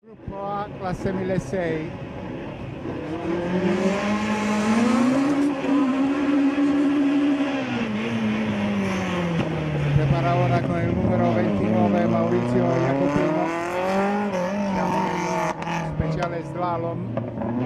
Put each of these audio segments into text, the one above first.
Gruppo A, classe 1600. Si prepara ora con il numero 29 Maurizio Jacopino. Siamo nel speciale slalom.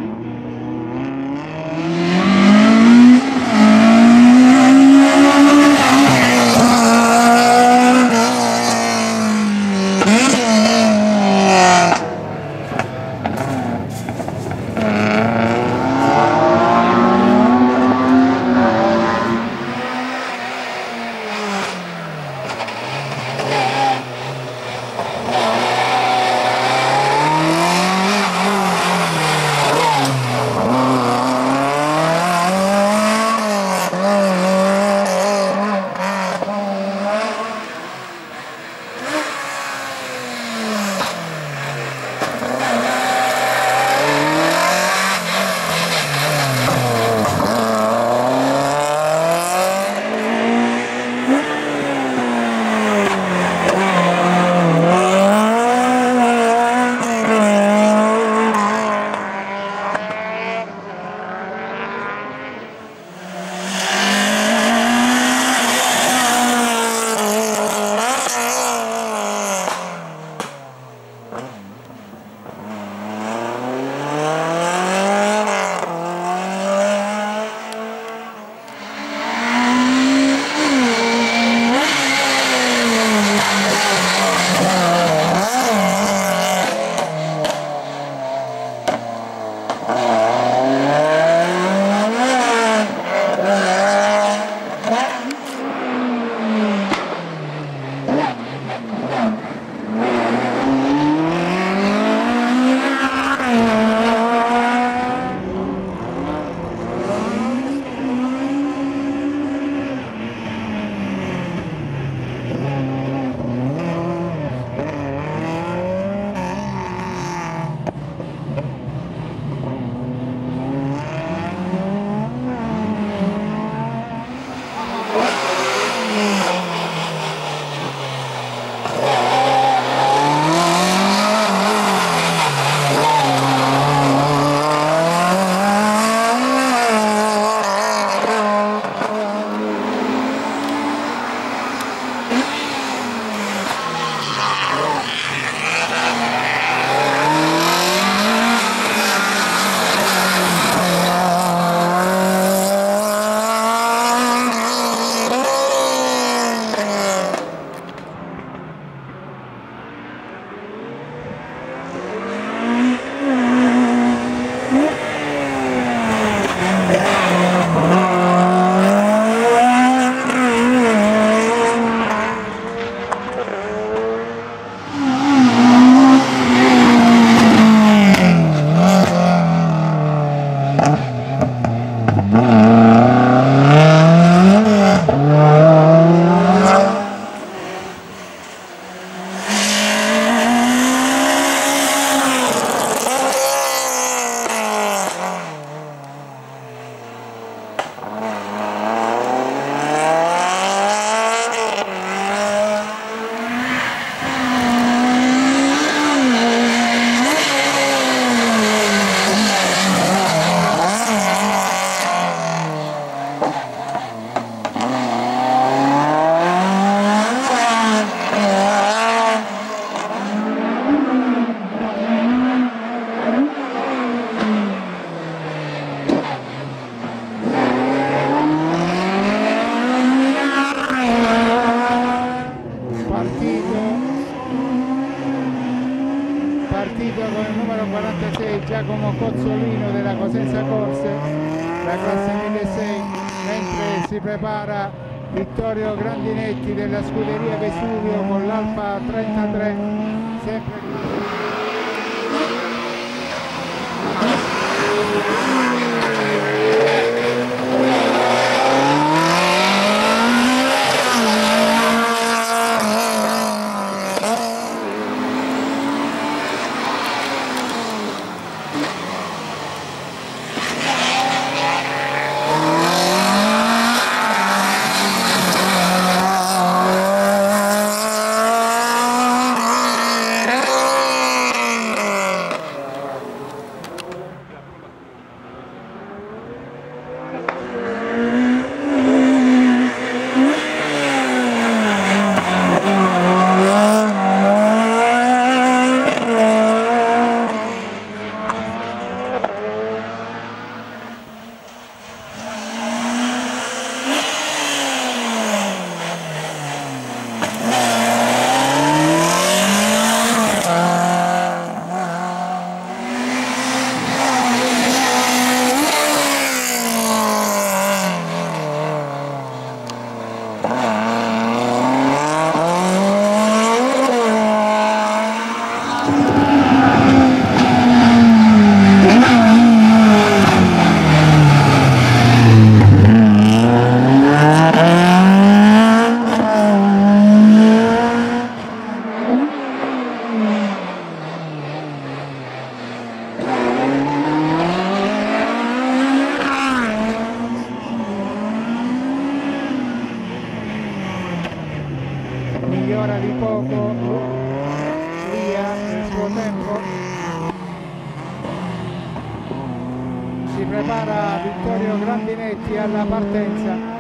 Partito con il numero 46 Giacomo Cozzolino della Cosenza Corse, la classe 1600, mentre si prepara Vittorio Grandinetti della scuderia Vesuvio con l'Alfa 33, sempre poco Lia nel suo tempo. Si prepara Vittorio Grandinetti alla partenza.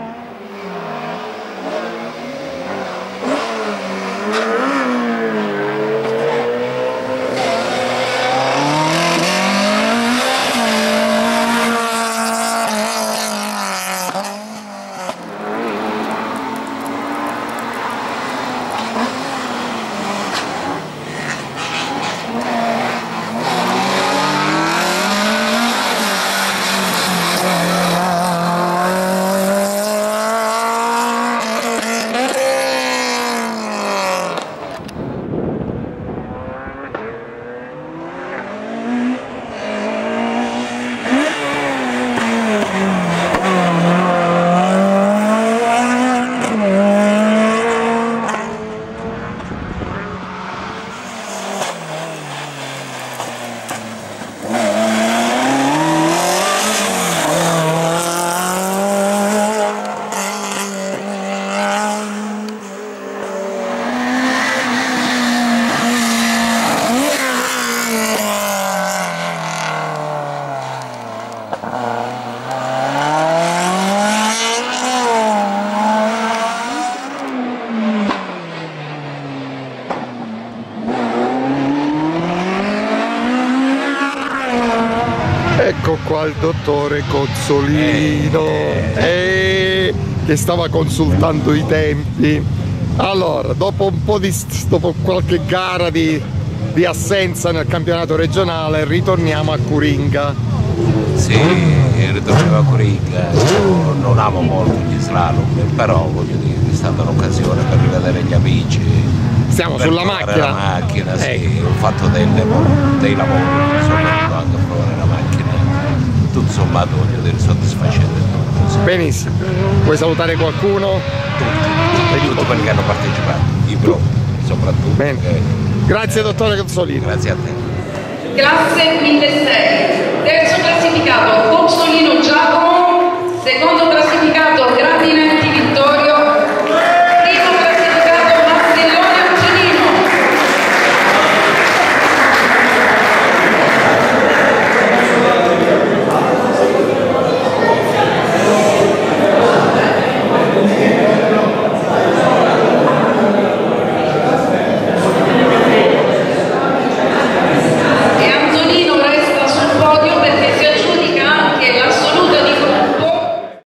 Ecco qua il dottore Cozzolino che stava consultando i tempi. Allora, dopo un po' dopo qualche gara di assenza nel campionato regionale, ritorniamo a Curinga. Sì, ritorniamo a Curinga. Io non amo molto gli slalom, però voglio dire, è stata un'occasione per rivedere gli amici. Stiamo per sulla provare macchina. La macchina, sì, ho fatto dei lavori, sono venuto anche a provare la macchina. Tutto sommato voglio dire soddisfacente. Benissimo. Vuoi salutare qualcuno? Tutti quelli che hanno partecipato, i pro soprattutto. Bene. Grazie dottore Cozzolino. Grazie a te. Classe 1600, terzo classificato